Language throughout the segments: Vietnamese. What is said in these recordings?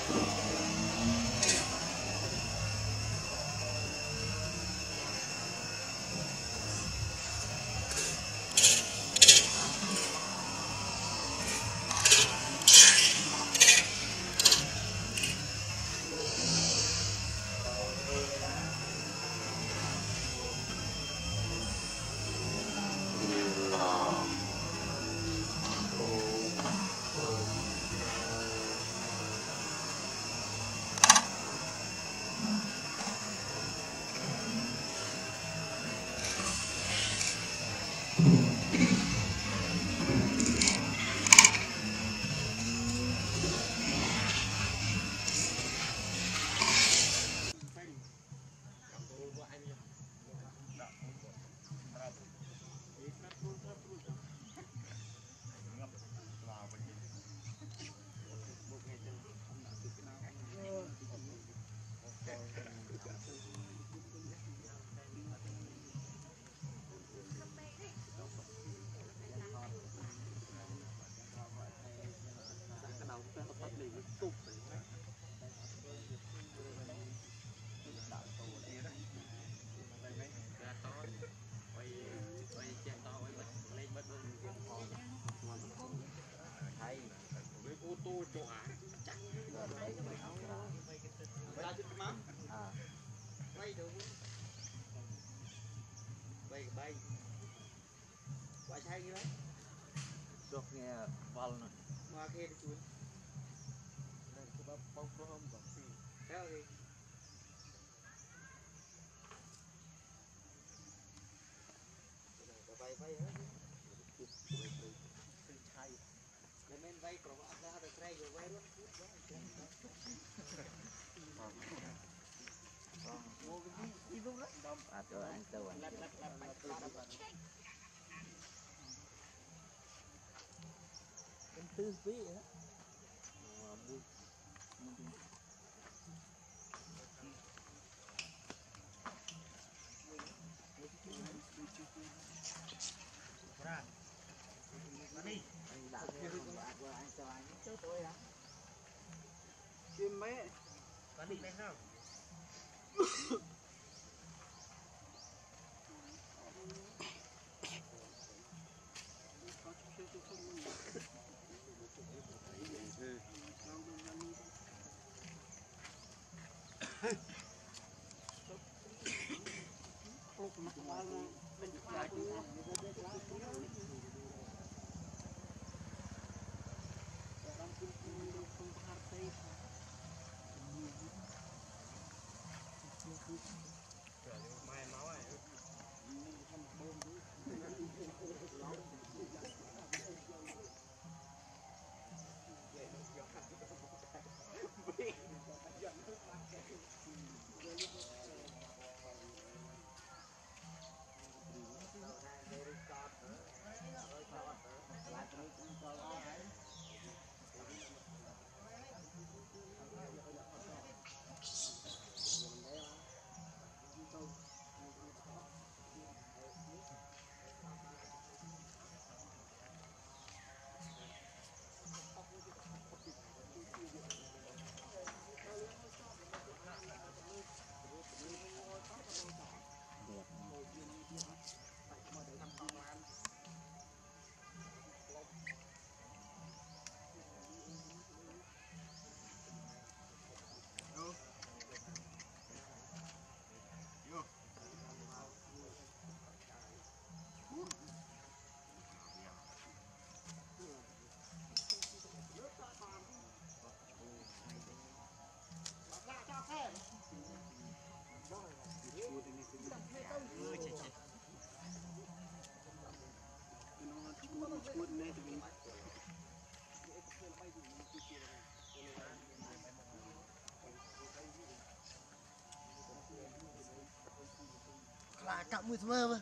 Cạo mùi mơ mà.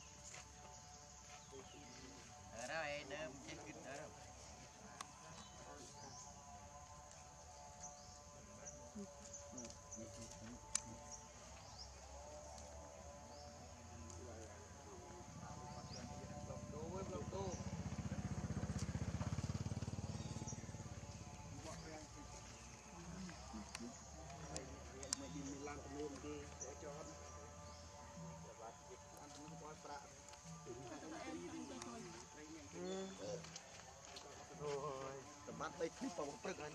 Ở đó ấy đơm chết cứt ở đâu. đây khi vào một anh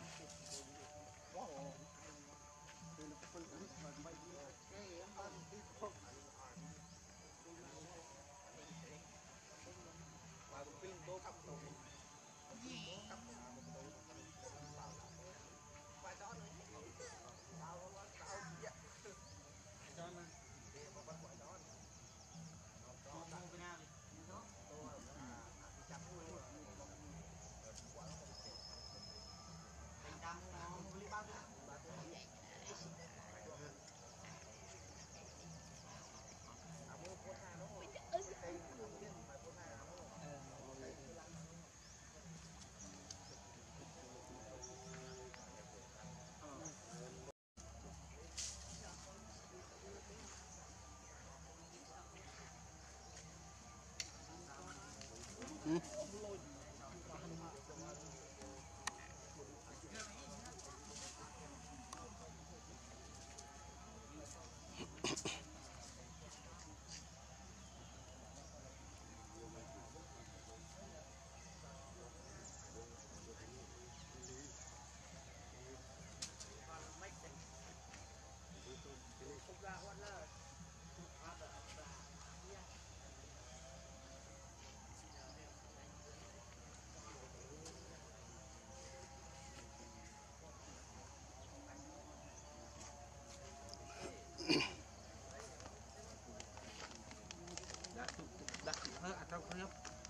đặt hết ở trong nước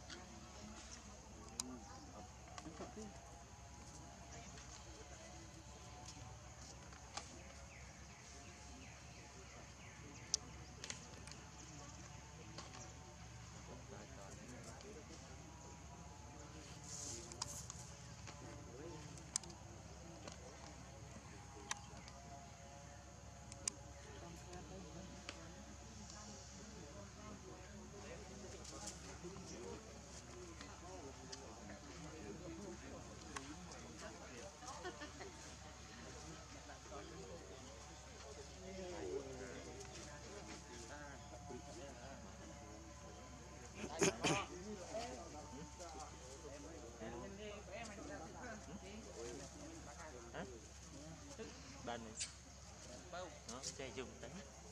bên này nó chơi dùng tính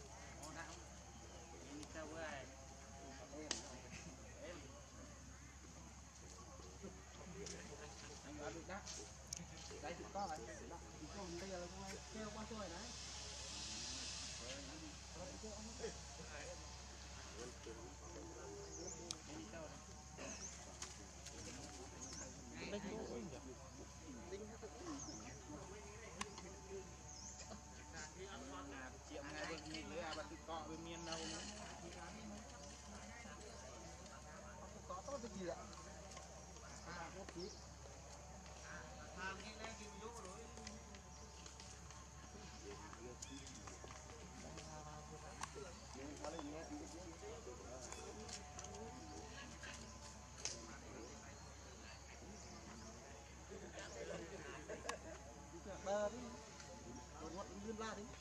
đây thì có rồi bây giờ kêu qua tôi đấy chuyện ngày bên nhìn với ai bạn tự cọ bên miền đâu nữa có tốt cái gì ạ một tí bờ đi rồi ngọn nguyên la đi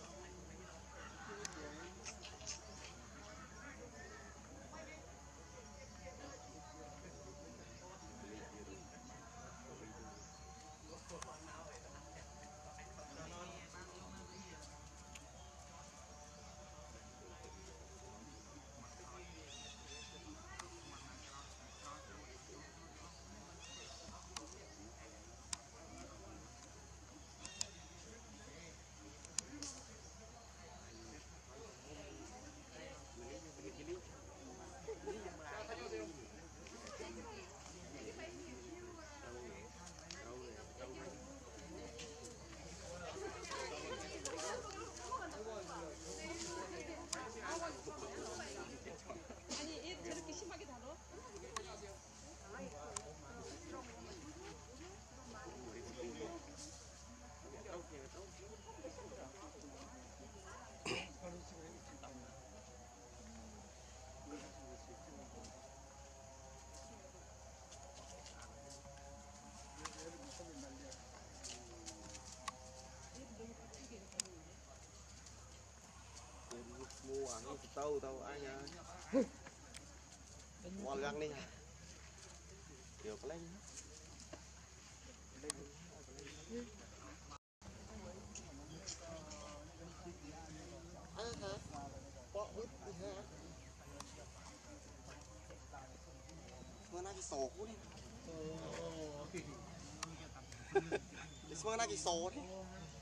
mua ăn tao tao ai nha mua găng đi kiểu lên sổ đi để xem cái sổ đi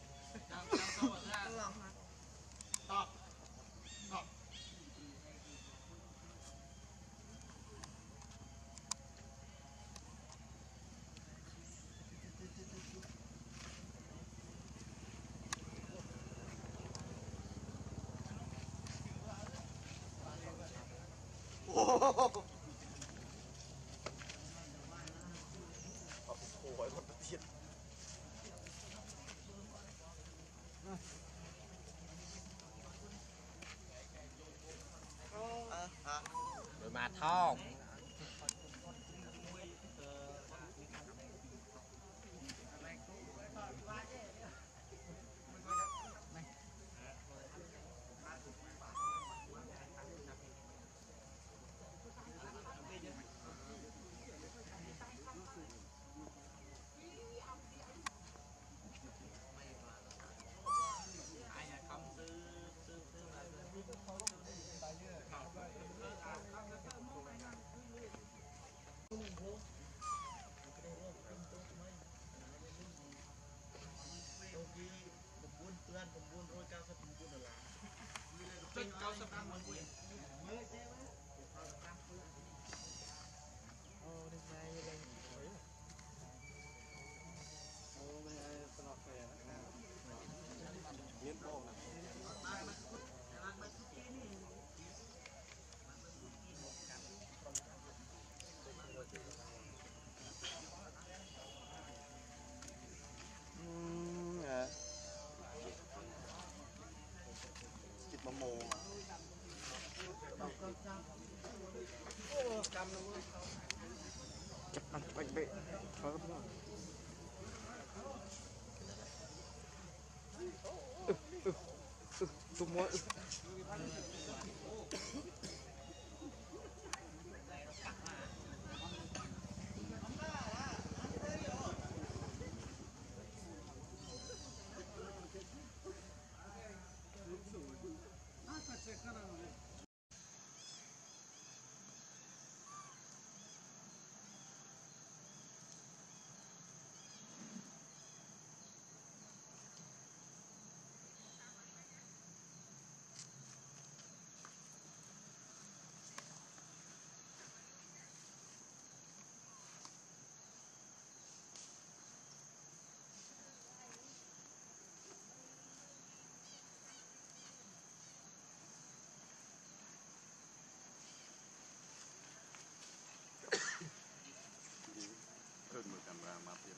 hỏi một tiền rồi mà thong Ăn bánh bệ semua camera mati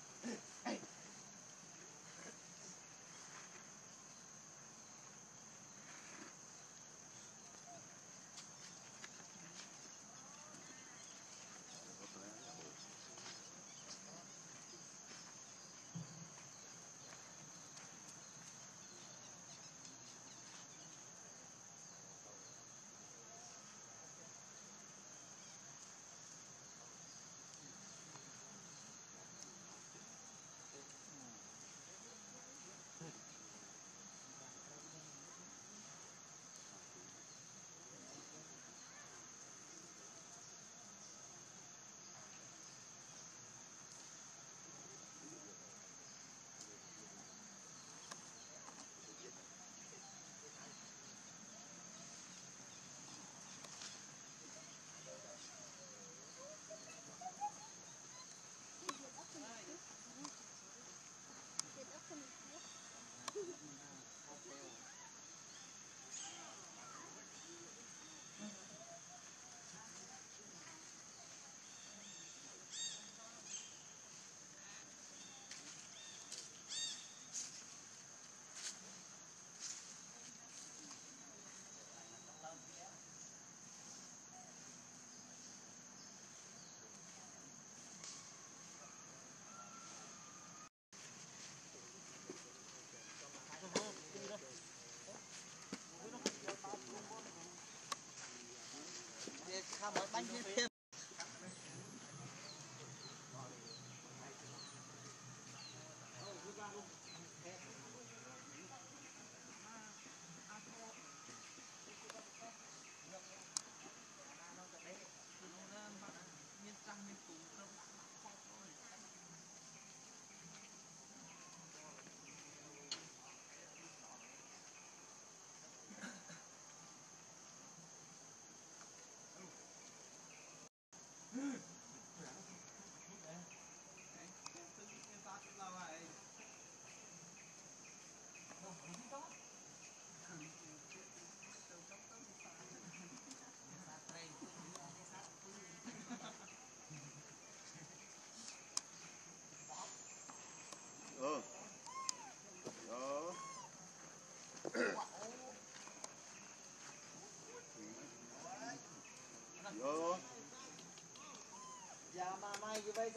bánh thêm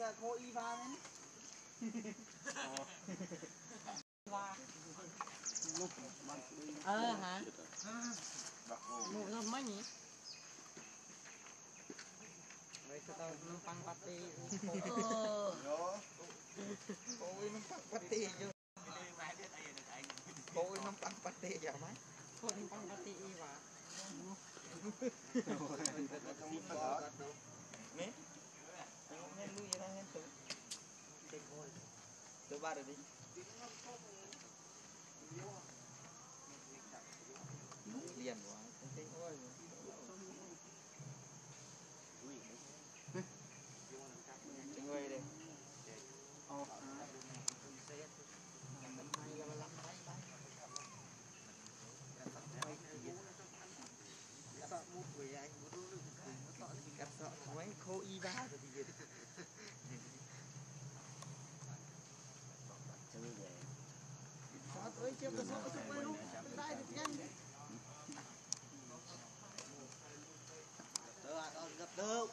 cả cô Iva đấy hả ngủ rồi mấy nhỉ mấy cái tao nó tăng party ôi nó tăng party chứ ôi nó tăng party giờ mấy thôi tăng party và mẹ nghe lui vậy nghe từ ba rồi đi liền quá cái ôi người đây cắt sọ mấy khô y ba rồi thì gì sọ ơi chưa có sọ chụp mấy lúc đây được nhanh gặp được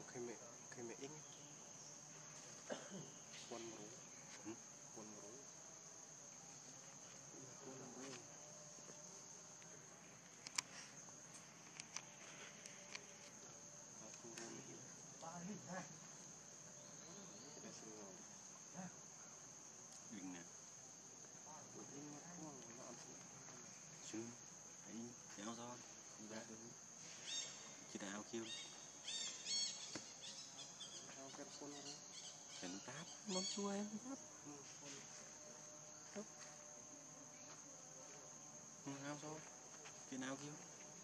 khi mẹ in quân mũ quân mũ đừng nè chứ ấy kéo gió đi ra chỉ đạo kêu phải nó táp mong chua em táp nào sao cái nào kêu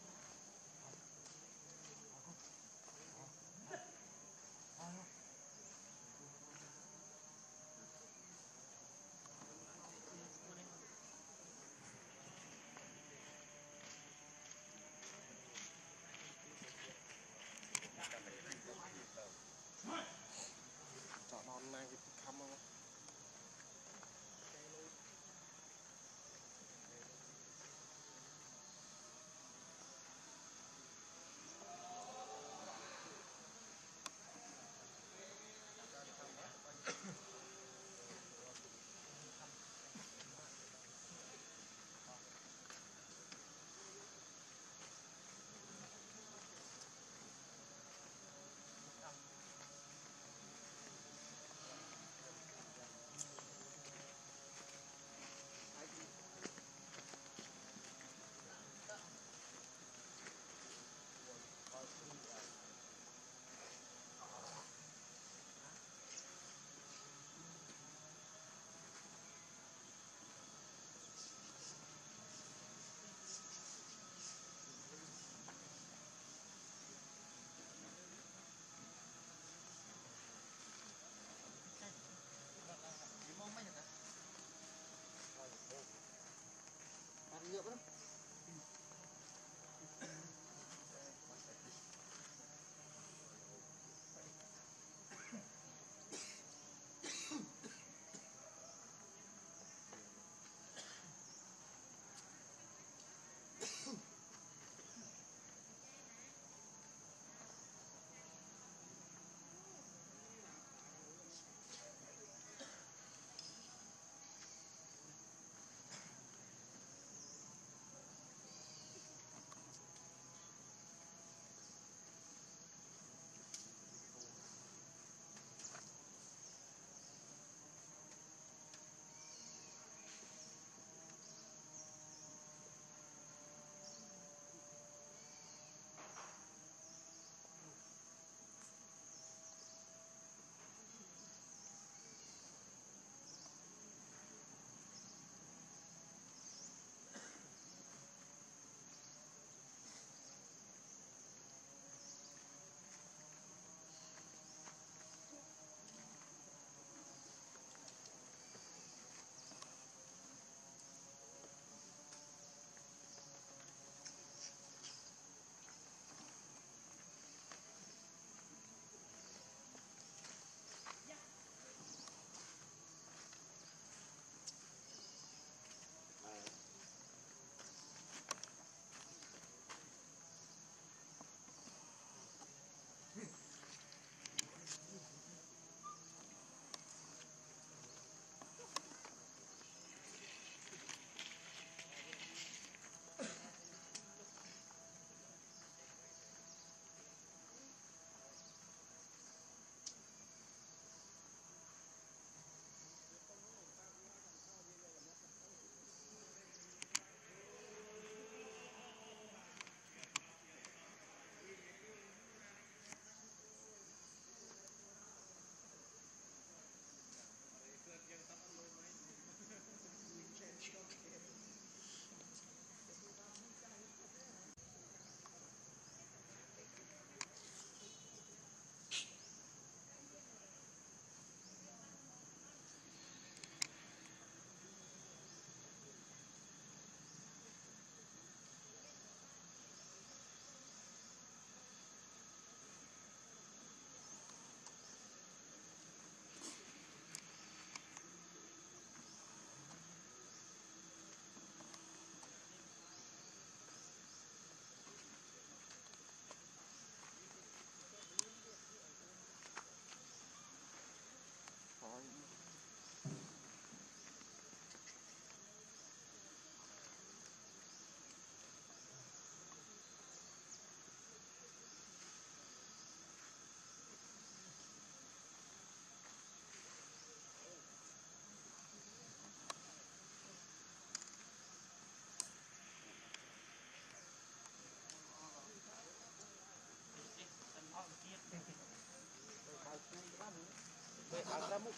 chọn đòn này cái khăm không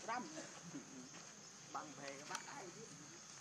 răm bằng về các bác ai biết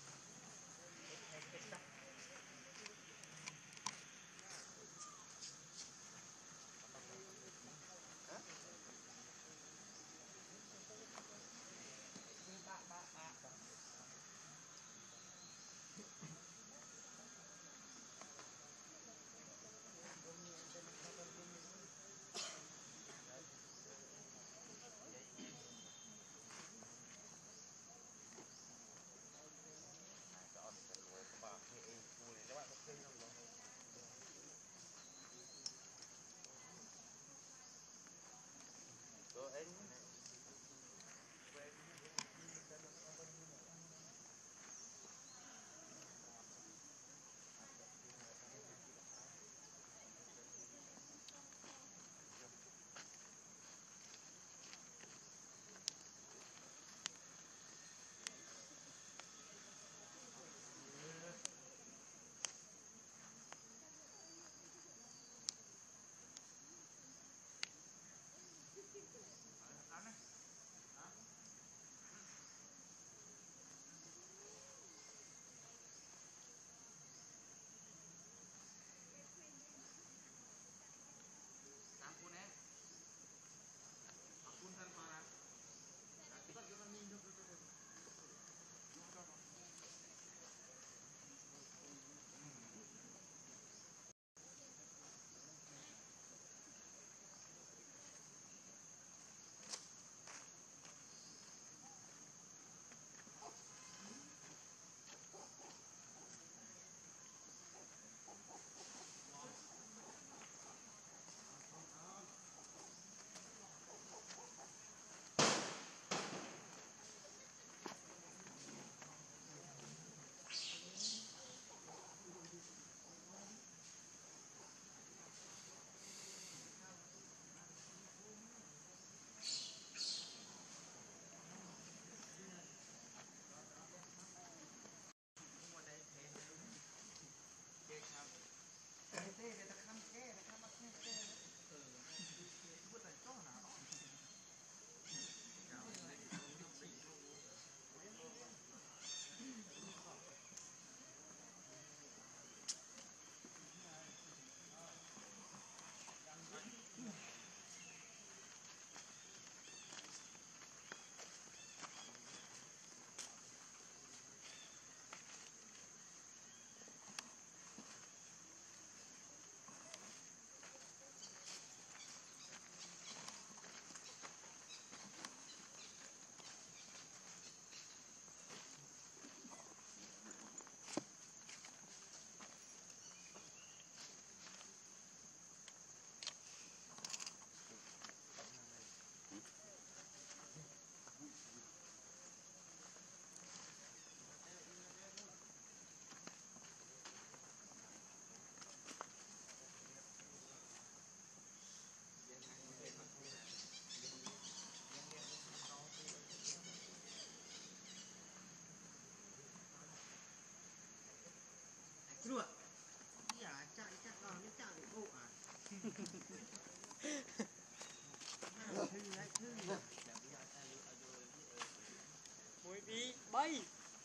Mùi bí bay.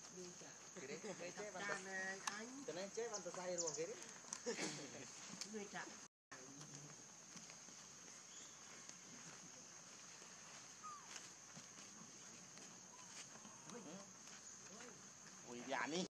cho nên chế con tờ say luôn cái đấy Mùi dạ đi.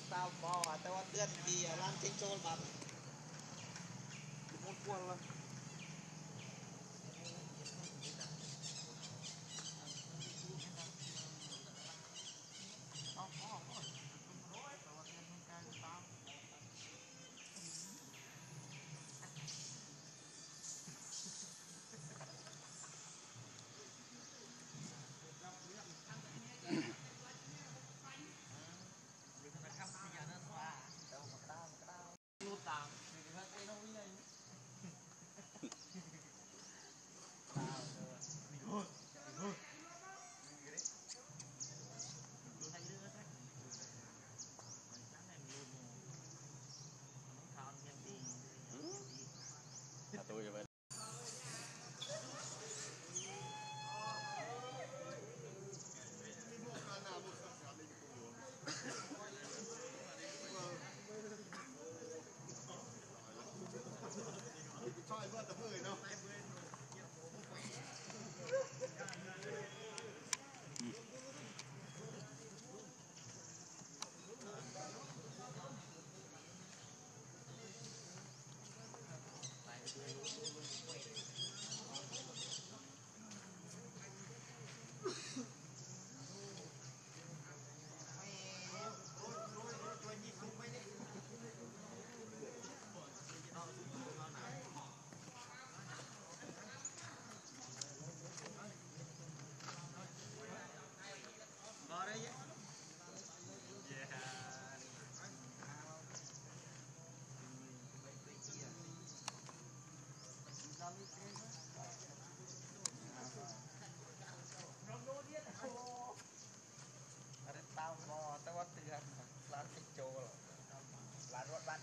tao bò tao tiên thì làm trên trôn bắn một quân là tôi vậy. Thôi qua tầm 10 đâu. tao bò tao tiền làm trên trôn là rót bắn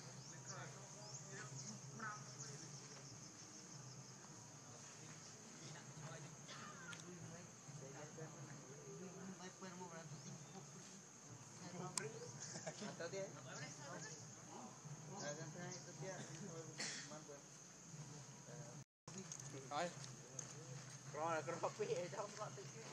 tao đi thôi rồi cái hộp bia trong có tự nhiên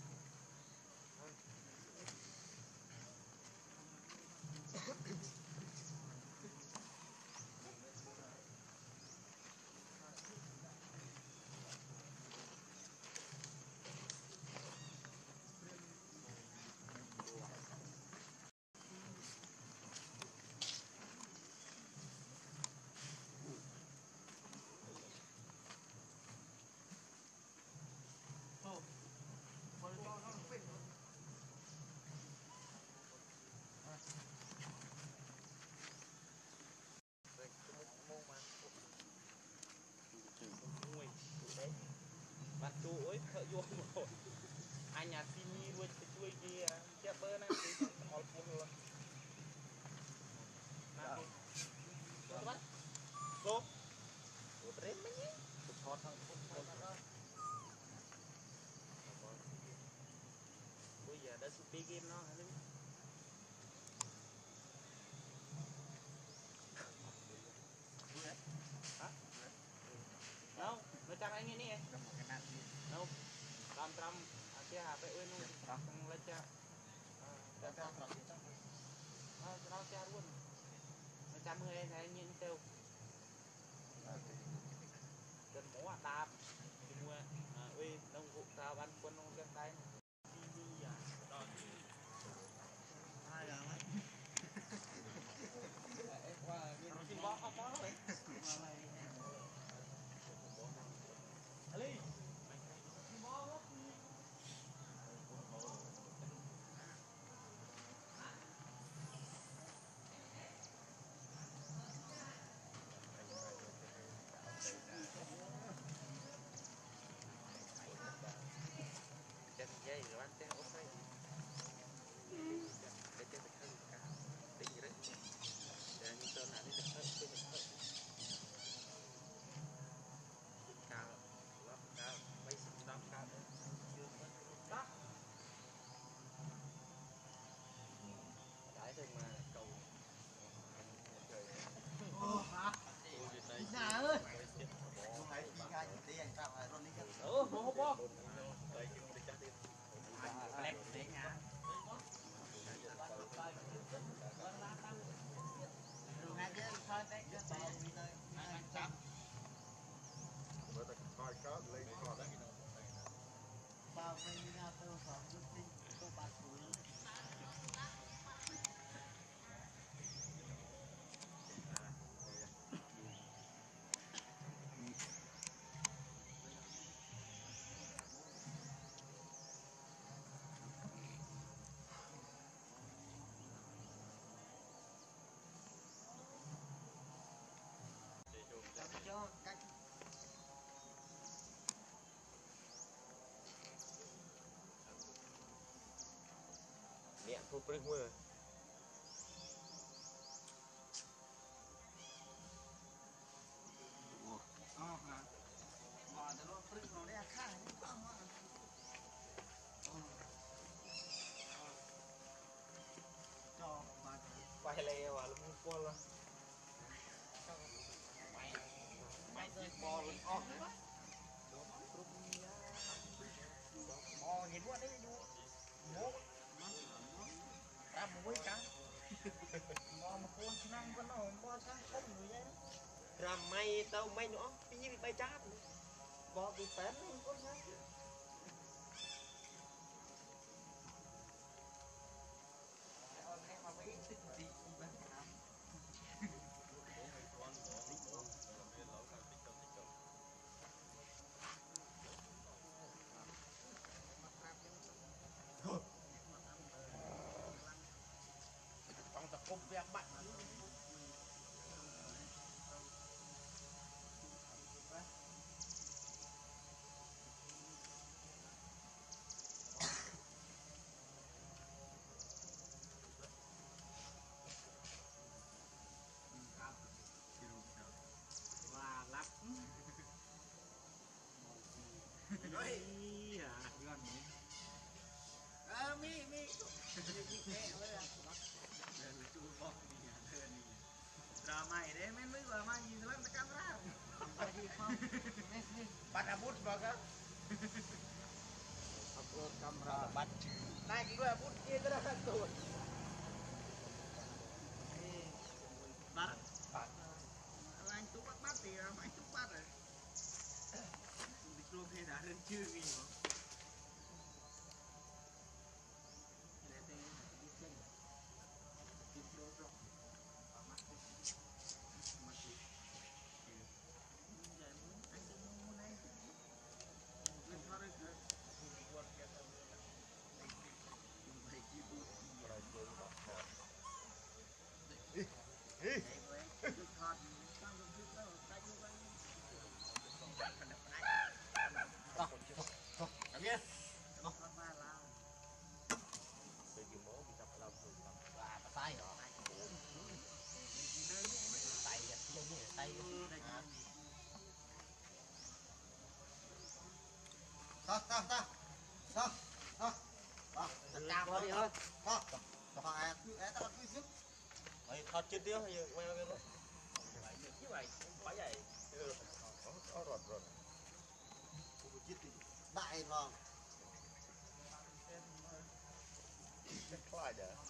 bạn chú ơi thợ vô rồi anh nhà xin đi luôn cái chuối kia chép bơ này thì all full luôn nào đi bắt go go trend mấy nhỉ chụp hot thằng đó bây giờ đã sụp đi game nó hả đâu nó chăm anh nghe nè đâu trăm kia hà phải uên luôn thằng lấy cha nó cha luôn nó 110 anh nhìn kêu cần mỏ đạp thì mua uy nông vụ tao ăn quân nông dân tay đi à đòn hai là mấy qua cái bó không bó đấy Ali bơi mưa Bài leo à, lúc mua luôn. Mày chơi bò luôn con. Bò nhìn quá đấy du. Mốt. Ta muối cá. Bò mà con năng con nó bò sáng không người vậy đó. Làm mày tao mày nữa, cái gì bị bay chát. Bò bị tém con sáng. Trong tập công việc bạn và lắp rồi mi ra mày đấy mấy mấy giờ mày nhìn lên camera bắt abut vào cái upload camera bắt naik dulu abut kia dah tuh bắt anh chụp bắt thì anh chụp bắt rồi đi luôn thế đã lên chưa gì mà thật chết tiêu hay quay cái đó chứ vậy phải vậy rồi đại rồi khai đấy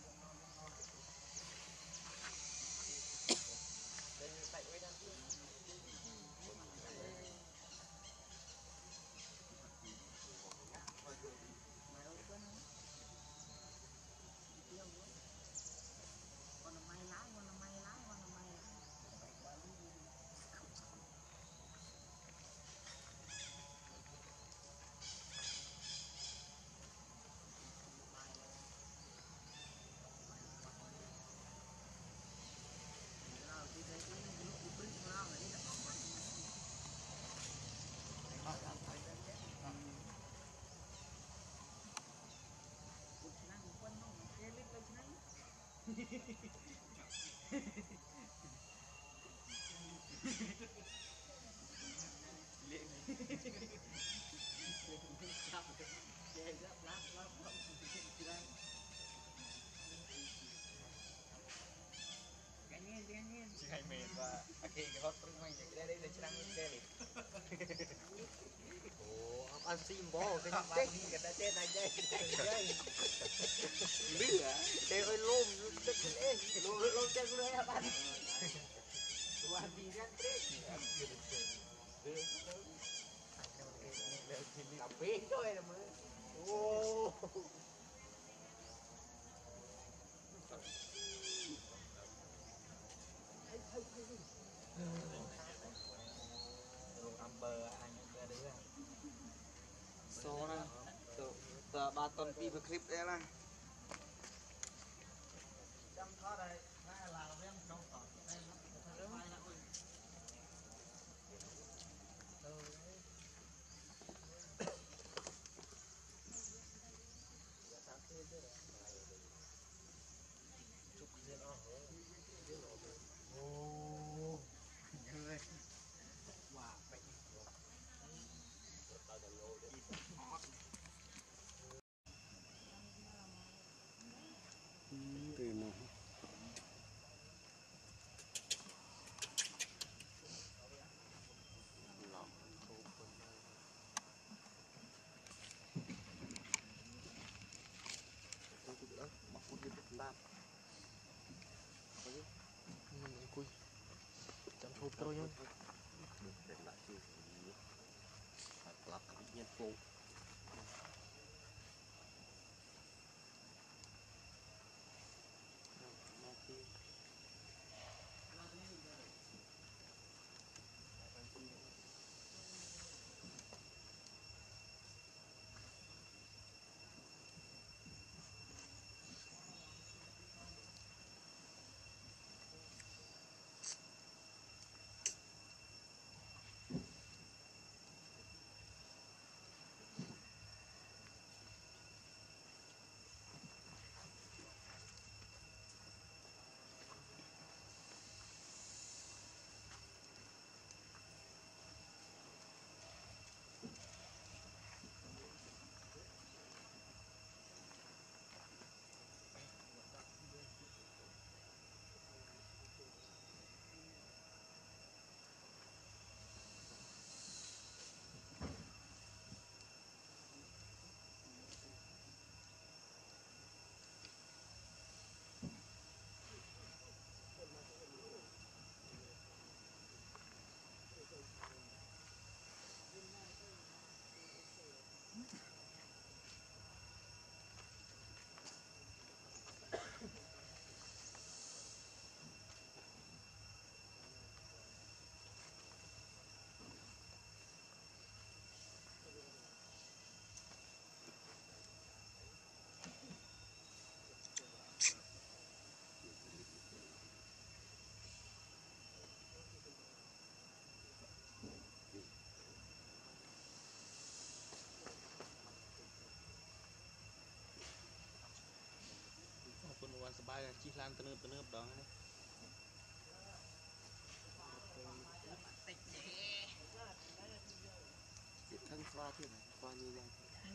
ngày mệt và khi cái hot spring mình cái đây là trang cái này ồ ăn sim bò cái chết cái đã chết này dây biết à cái ơi lôm chết lên lôm chết luôn hả bạn buat đi ra chết tapi thôi là mới ô số nè tờ 3 tuần pi clip đây là trong đó đây là em trong tỏ đây trôi nhung để lại chưa phải lắp nhân phụ คนวันสบายชีพลานตะเนิบดองนี่จิตทั้งฟ้าที่ไหนฟ้านี่ยัง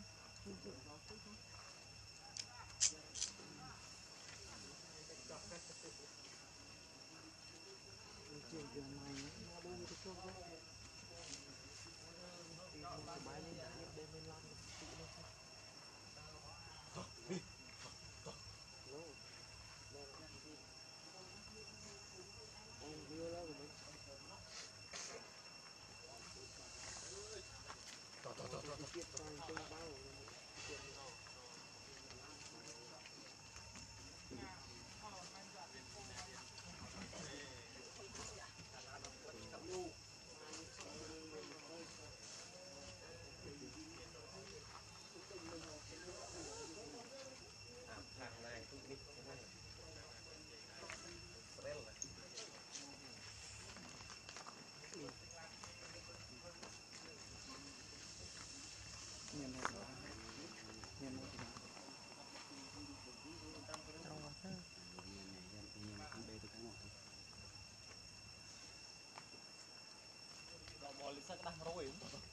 bỏ lịch sắc đang rồi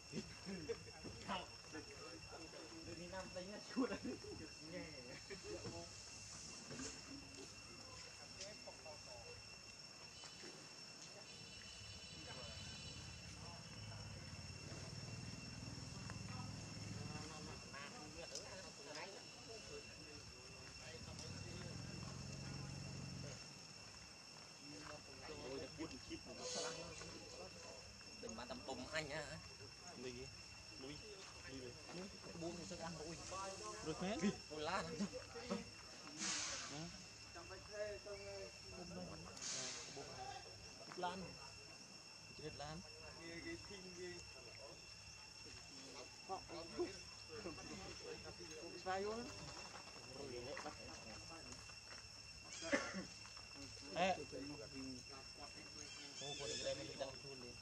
đi năm tay nhá chuột nghe đừng mà tầm tùng anh á đi lui buông thì sức ăn rồi được hết tôi lá lan chết lan ê ô cô được đây mình đang thu liền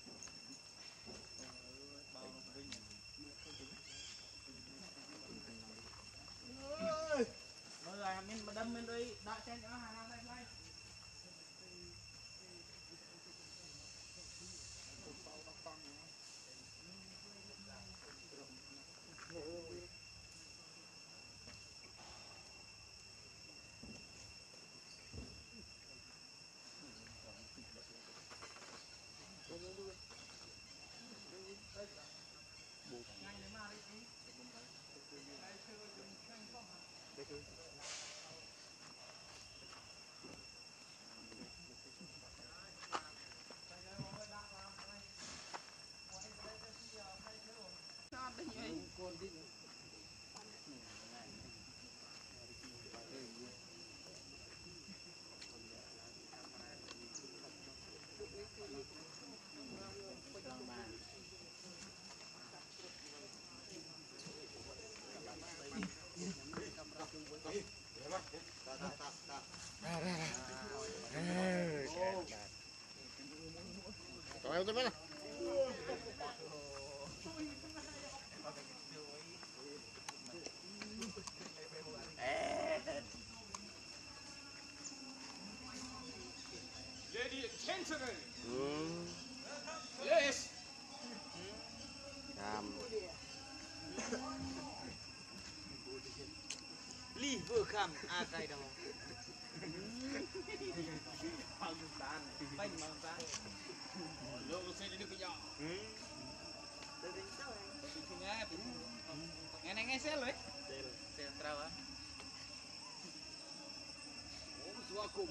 rồi mình mà đâm mình đi đã xem cho hàng này đây Ayo tu mana? Lady attention. Yes. Cam. Ly vừa khăm à cây đâu. Bánh mà ta. Lô xe đi được cái nhỏ. Nghe này nghe xe rồi. Xe trâu á. Ủa xua cùng.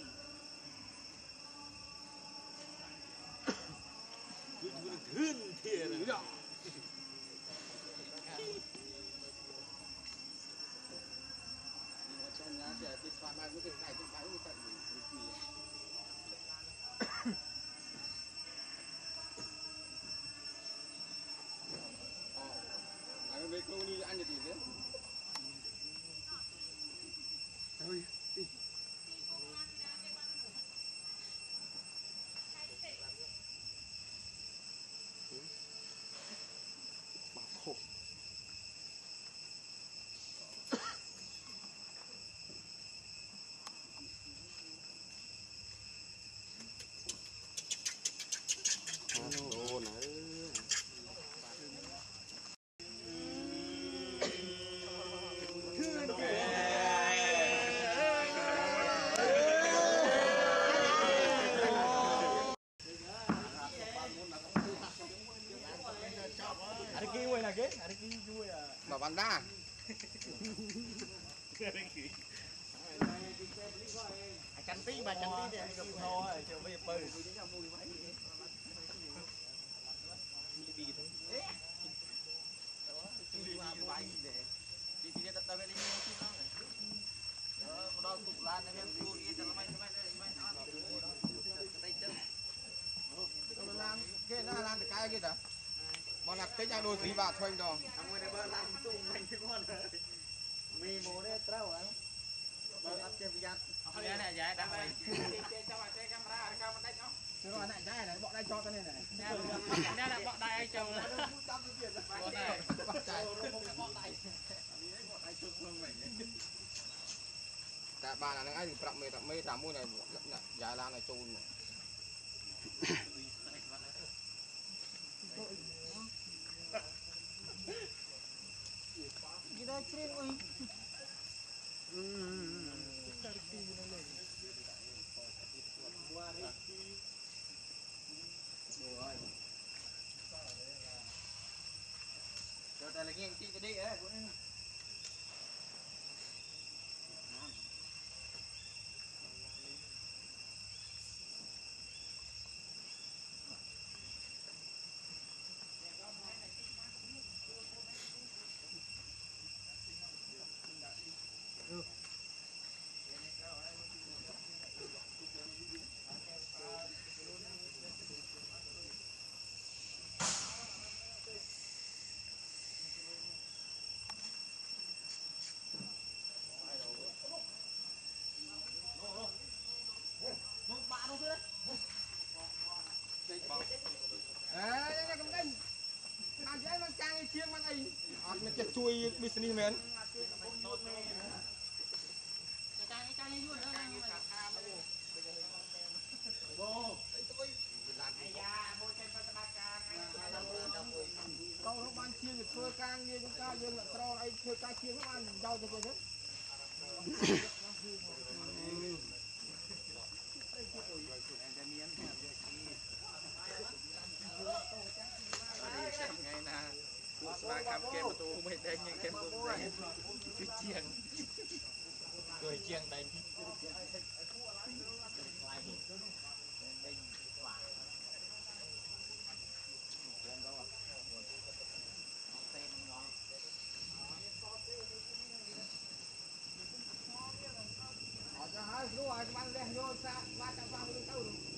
Cứ thương thiệt rồi. Trong nhà sẽ bị phạt mai với cái cày trong bãi người ta bị anh về cô đi ăn gì thế? Ôi, đi. Bà khổ. Đồ nữa. Ada kiwi lagi? Ada kiwi ya. Bảo bạn ra. Cantik mà cantik dia gặp thôi, chưa bây giờ bự. Làm cái nó làm được cái kia đó. Bọn là tính ra đồ gì vào thôi đó. Mì mồ đấy trâu hả? Bơ ấp trên vịt. Đây này dạ đang quay. Cho bạn cái camera cao bên đây không? Cái này dai này, bọn đây cho cái này này. Đây là bọn đây ai trâu này. Bọn này. Tại bà là anh tập mê thả môi này dài lan này trôn này. Kita kering oi. Cho ta là nghe chị cái đi ấy. Cầm canh. Ăn giấy mang trang chiên mang ấy. Ăn nó chết chui businessman. Câu nó ban chiên được thưa cang như chúng ta dương là tro ấy thưa ca chiên nó ăn rau cho thế. Ngày nào và cầm kem tu mày đây như kem tu đây cái chiên cười chiên đánh Rồi, rồi, rồi, rồi, rồi, rồi, rồi, rồi, rồi, rồi, rồi, rồi, rồi,